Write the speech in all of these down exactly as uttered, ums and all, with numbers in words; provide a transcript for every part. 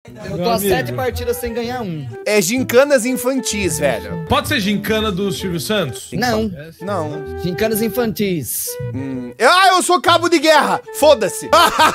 Eu tô há sete partidas sem ganhar um. É gincanas infantis, velho. Pode ser gincana do Silvio Santos? Não. Não. Gincanas infantis. Hum. Ah, eu sou cabo de guerra. Foda-se.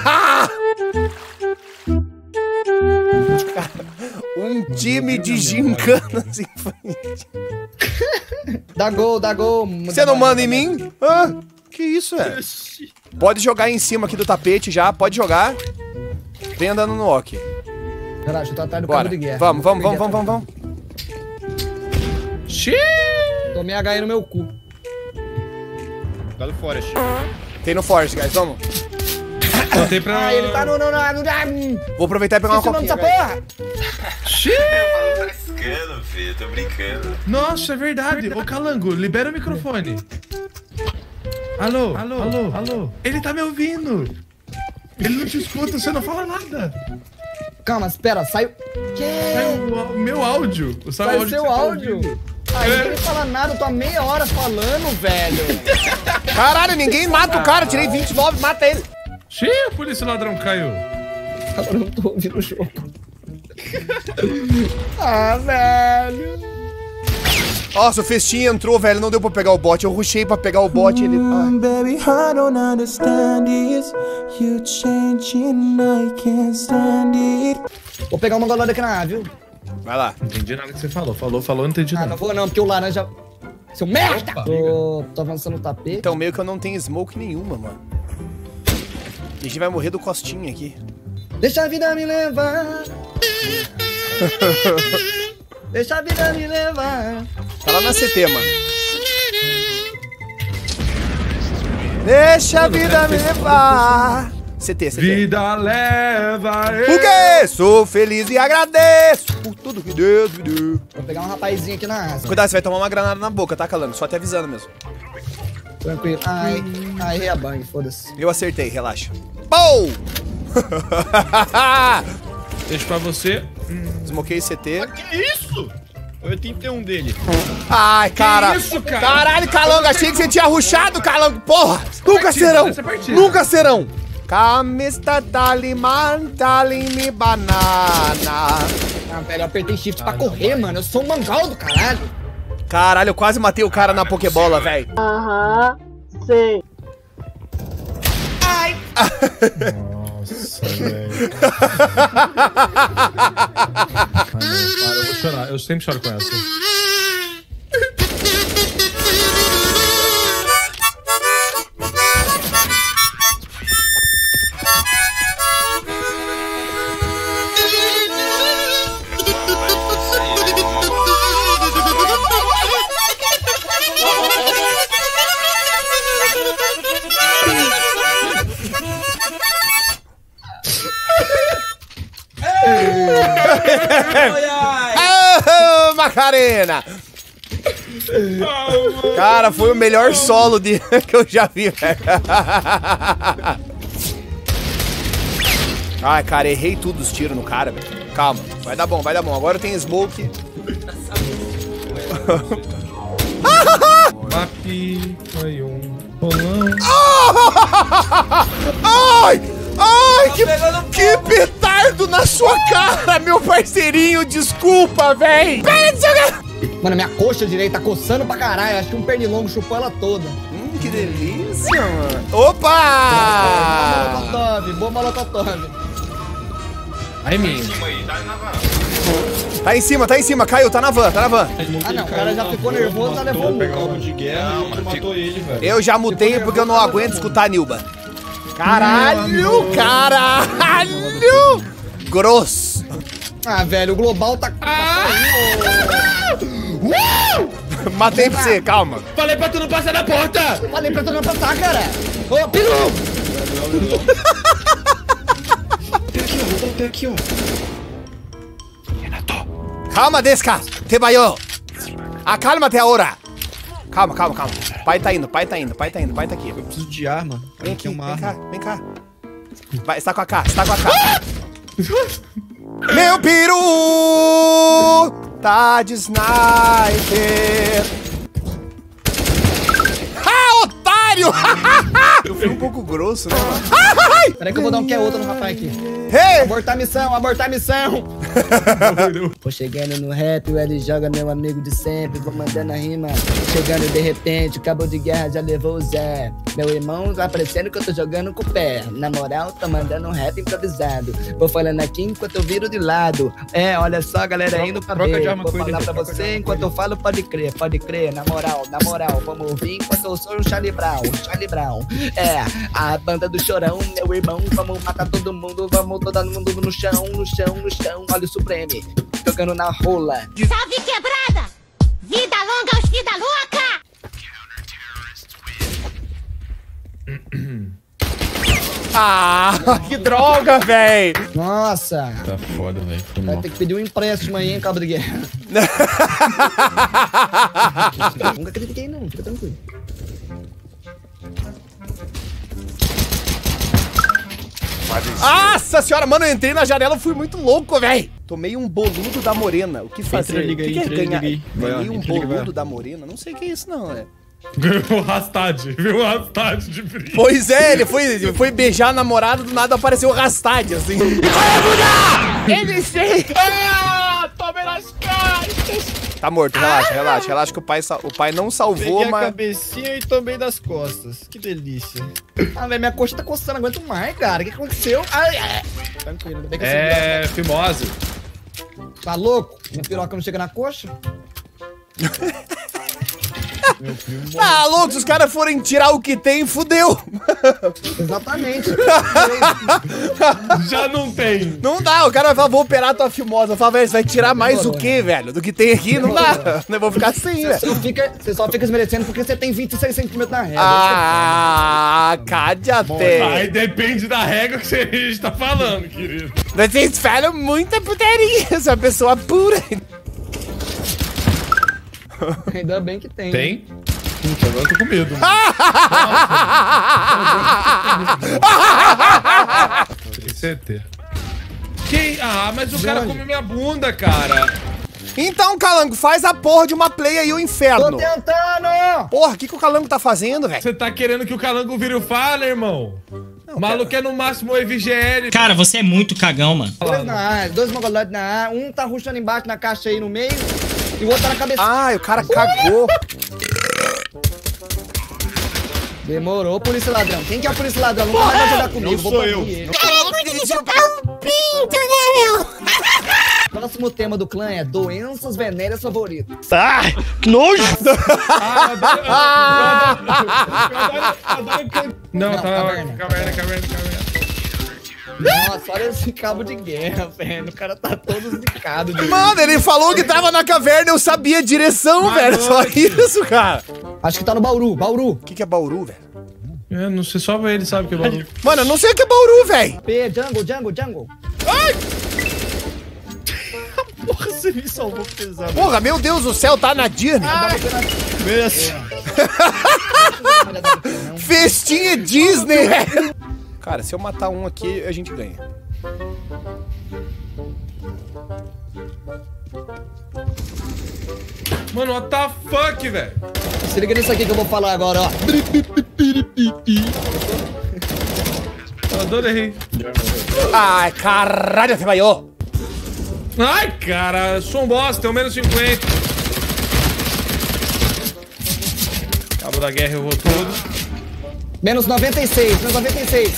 Um time de gincanas infantis. Dá gol, dá gol. Você não manda em mim? Ah, que isso, é? Pode jogar em cima aqui do tapete já, pode jogar. Vem andando no ok. Relaxa, eu tô atrás do Bora. cabo de guerra. Vamos, vamos, vamos, vamos, vamos, vamos. Xiii! Tomei H E no meu cu. Tá do Forest. Tem no Forest, guys, vamos. Botei pra... Ah, ele tá no... no, no, no, no... Vou aproveitar e pegar uma Esqueci o nome copinha, dessa guys. porra! Xiii! Tá frescando, filho. Tô brincando. Nossa, é verdade. Ô, Calango, libera o microfone. Alô, alô, alô, alô. Ele tá me ouvindo. Ele não te escuta, você não fala nada. Calma, espera, saiu... Que? Saiu o meu áudio. Saiu o Sai áudio seu que você tá áudio. ouvindo. Aí é. Ninguém fala nada, eu tô há meia hora falando, velho. Caralho, ninguém mata o cara. Tirei vinte e nove, mata ele. Xiii, a polícia ladrão caiu. Agora eu não tô ouvindo o jogo. Ah, velho. Nossa, o festinha entrou, velho. Não deu pra pegar o bot. Eu rushei pra pegar o bot e ele... Mm, baby, I don't understand this. You changing, I can't stand it. Vou pegar uma golada aqui na A, viu? Vai lá. Não entendi nada que você falou. Falou, falou, não entendi Ah, nada. não vou não, porque o laranja... Seu merda! Opa. Tô, tô avançando no tapete. Então, meio que eu não tenho smoke nenhuma, mano. E a gente vai morrer do costinha aqui. Deixa a vida me levar. Deixa a vida me levar. Tá lá na C T, mano. Deixa a vida me levar. C T, C T. Vida leva eu. Por quê? Sou feliz e agradeço por tudo que Deus me deu. Vou pegar um rapazinho aqui na asa. Cuidado, você vai tomar uma granada na boca, tá, Calango? Só te avisando mesmo. Tranquilo. Ai, ai, errei a bang, foda-se. Eu acertei, relaxa. Pou! Deixa pra você. Smokei C T. Que isso? oitenta e um dele. Ai, cara. isso, cara? Caralho, Calango, achei que você tinha rushado, Calango. Porra! Nunca partida, serão! essa é partida. Nunca serão! Camista Daliman, Dalime Banana. Ah, velho, eu apertei shift pra correr, mano. Eu sou um mangal do caralho. Caralho, eu quase matei o cara na Pokébola, velho. Aham, sei. Nossa, velho. Ai, não, para, eu vou chorar. Eu sempre choro com essa. Ah, Macarena! Cara, foi o melhor solo de... que eu já vi, velho. Ai, cara, errei tudo os tiros no cara, velho. Calma, vai dar bom, vai dar bom. Agora eu tenho smoke. Papi foi um bolão. Ai! Ai, que, que petardo na sua cara, meu parceirinho. Desculpa, véi. Pera de jogar. Mano, minha coxa direita tá coçando pra caralho. Acho que um pernilongo chupou ela toda. Hum, que delícia, mano. Opa! Boa molotov, boa molotov. Ai, minha. Tá em cima, tá em cima. Caiu, tá na van, tá na van. Ah, não, o cara já ficou nervoso, já levou um. Cabo de guerra e matou ele, velho. Eu já mutei porque eu não aguento escutar a Nilba. Caralho, caralho. Grosso. Ah, velho, o global tá... Matei pra você, calma. Falei pra tu não passar da porta! Falei pra tu não passar, cara. Ô, Piru! Tem aqui, ó. Calma, Desca. Te vayó. Acalma-te agora. Calma, calma, calma. Pai tá indo, pai tá indo, pai tá indo, pai tá aqui. Eu preciso de arma. Vem Aqui aqui, é uma vem arma. cá, vem cá. Vai, você tá com a K, você tá com a K. Meu peru tá de sniper. Ah, otário! Eu fui um pouco grosso, né, mano? Peraí que eu vou dar um que é outro no rapaz aqui. Hey! Abortar a missão, abortar a missão. Tô chegando no rap, o L joga meu amigo de sempre. Vou mandando a rima. Chegando de repente, o cabo de guerra já levou o Zé. Meu irmão tá parecendo que eu tô jogando com o pé. Na moral, tô mandando um rap improvisado. Vou falando aqui enquanto eu viro de lado. É, olha só, galera, indo pra troca ver. de arma Vou com ele, falar pra troca de você arma enquanto com eu falo, pode crer, pode crer. Na moral, na moral, vamos ouvir enquanto eu sou o Charlie Brown, Charlie Brown. É, a banda do Chorão, meu irmão. Vamos matar todo mundo, vamos todo mundo no chão, no chão, no chão. Olha o Supreme, tocando na rola. Salve quebrada! Vida longa aos vida louca! Ah, que droga, véi! Nossa, Tá foda, velho. vai ter que pedir um empréstimo aí, hein, cabo de guerra. Nunca critiquei não, fica tranquilo. Nossa senhora, mano, eu entrei na janela, fui muito louco, véi. Tomei um boludo da morena. O que fazer? Entra, liga aí, o que que é entra aí, ganhar? liga aí. Vai lá, Ganhei um entra, liga, vai boludo lá. da morena? Não sei o que é isso, não, né? Ganhou Rastad, viu o Rastad de brilho. Pois é, ele foi, ele foi beijar a namorada, do nada apareceu o Rastad, assim. Ele sei! Ah, tome nas costas! Tá morto, relaxa, relaxa, relaxa que o pai, sa- o pai não salvou, Peguei a mas... cabecinha e tomei das costas. Que delícia. Ah, velho, minha coxa tá coçando, não aguento mais, cara. O que aconteceu? Ai, ai. Tranquilo, ainda bem que eu É, fimose. seguro. Tá louco? Minha piroca não chega na coxa? Tá louco, se os caras forem tirar o que tem, fudeu. Exatamente. Já não tem. Não dá, o cara vai falar, vou operar tua fimosa. Fala, velho, você vai tirar mais o Demorou, quê, velho? Do que tem aqui, não dá. Eu vou ficar sem, Você velho. só fica, você só fica desmerecendo porque você tem vinte e seis centímetros na régua. Ah, cade Aí até. depende da regra que a gente tá falando, querido. Vocês falam muita putaria, essa pessoa pura. Ainda bem que tem. Tem? Puta, agora eu tô com medo. Tem certeza. Quem? Ah, mas o cara come minha bunda, cara. Então, Calango, faz a porra de uma play aí, o Tô inferno. tentando! Porra, o que, que o Calango tá fazendo, velho? Você tá querendo que o calango vire o Fala, irmão? O maluco é no máximo o E V G L. Cara, você é muito cagão, mano. Dois na A, dois mongoloides na A. Um tá rushando embaixo na caixa aí no meio. E o outro tá na cabeça. Ah, o cara cagou. Demorou, polícia ladrão. Quem que é o polícia ladrão? Nunca mais vai jogar comigo. Não Vou sou banir eu. ele. De chupar um pinto, né, meu? Próximo tema do clã é doenças venéreas favoritas. Ah, eu adoro- eu adoro- eu adoro can- Não, Não, tá. caverna. Caverna, caverna, caverna. Nossa, olha esse cabo de guerra, velho. O cara tá todo zicado. De... Mano, ele falou que tava na caverna, eu sabia a direção, velho. Só isso, cara. Acho que tá no Bauru, Bauru. O que, que é Bauru, velho? É, não sei, só ele sabe que é barulho. Mano, eu não sei o que é Bauru, velho. P, Jungle, Jungle, Jungle. Porra, você me salvou pesado. Porra, meu Deus, o céu tá na Disney. Veio assim. Festinha Disney, velho. Cara, se eu matar um aqui, a gente ganha. Mano, what the fuck, velho? Se liga nisso aqui que eu vou falar agora, ó. Eu adorei. Ai, caralho, você vaiou. Ai, cara, sou um bosta, tenho menos cinquenta. Cabo da guerra, eu vou todo. Menos noventa e seis, menos noventa e seis.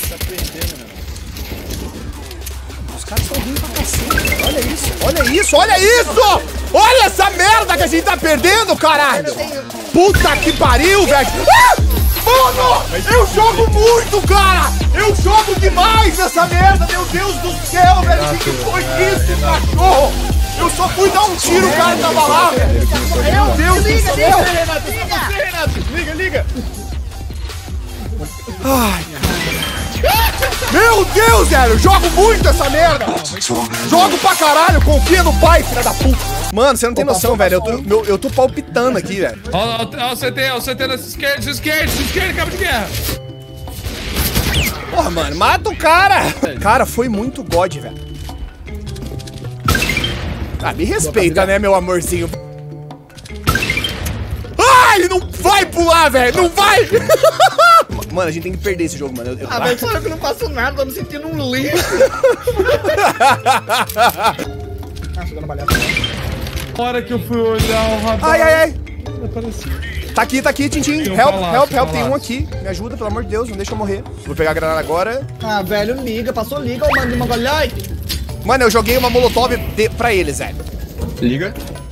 Os caras são ruins pra cacete. Olha isso, olha isso, olha isso! Olha essa merda que a gente tá perdendo, caralho! Puta que pariu, velho! Ah! Mano, eu jogo muito, cara! Eu jogo demais nessa merda, meu Deus do céu, velho! O que, que foi isso, cachorro? Eu só fui dar um tiro, o cara tava lá, velho! Meu Deus do céu! Liga, liga. Ai, meu Deus, velho, eu jogo muito essa merda! Jogo pra caralho, confia no pai, filha da puta! Mano, você não tem noção, velho, eu tô, meu, eu tô palpitando aqui, velho. Ó, ó, ó o C T, ó o C T nessa esquerda, esquerda, esquerda, cabo de guerra. Porra, mano, mata o cara! Cara, foi muito God, velho. Ah, me respeita, né, meu amorzinho? Ah, ele não vai pular, velho, não vai! Mano, a gente tem que perder esse jogo, mano. Eu, eu... Ah, velho, só que eu não faço nada, tô me sentindo um lixo. Ah, chegou na balhada. Na hora que eu fui olhar o radar... Ai, ai, ai. Apareceu. Tá aqui, tá aqui, Tintin. Help, palácio, help, help. Tem palácio. um aqui. Me ajuda, pelo amor de Deus. Não deixa eu morrer. Vou pegar a granada agora. Ah, velho, liga. Passou liga, ô mano de Mongolai. Mano, eu joguei uma molotov de... pra eles, velho. Liga.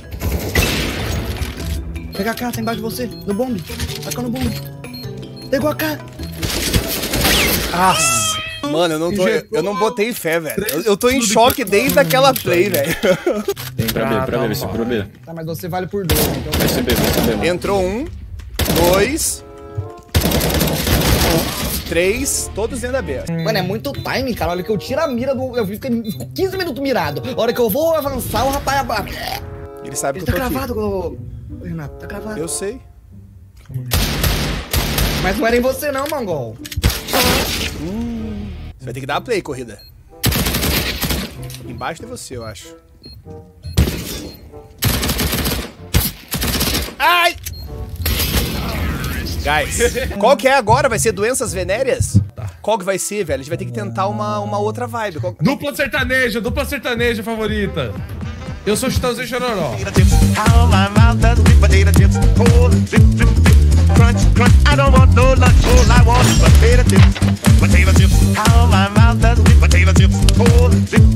Pega a K, tá embaixo de você. No bombe. Taca no bombe. Pegou a K. Nossa. Mano, eu não tô... Eu não botei fé, velho. Eu, eu tô em choque desde aquela play, velho. Tem pra B, pra B, vai ser pra B. Tá, mas você vale por dois, então... Vai ser B, vai ser B. Mano. Entrou um, dois, três, todos dentro da B. Mano, é muito timing, cara. Olha que eu tiro a mira do... Eu fico quinze minutos mirado. A hora que eu vou avançar, o rapaz... Ele sabe Ele que tá eu tô gravado, aqui. ô... Ô, Renato, tá gravado. Eu sei. Mas não era em você não, Mongol. Hum, você vai ter que dar a play, corrida. Embaixo de você, eu acho. Ai! Guys, qual que é agora? Vai ser doenças venéreas? Qual que vai ser, velho? A gente vai ter que tentar uma, uma outra vibe. Qual... Dupla sertaneja, dupla sertaneja favorita. Eu sou Chitãozinho Chororó. Crunch, crunch, I don't want no lunch, all I want is potato chips, potato chips. How my mouth does it, potato chips, cold,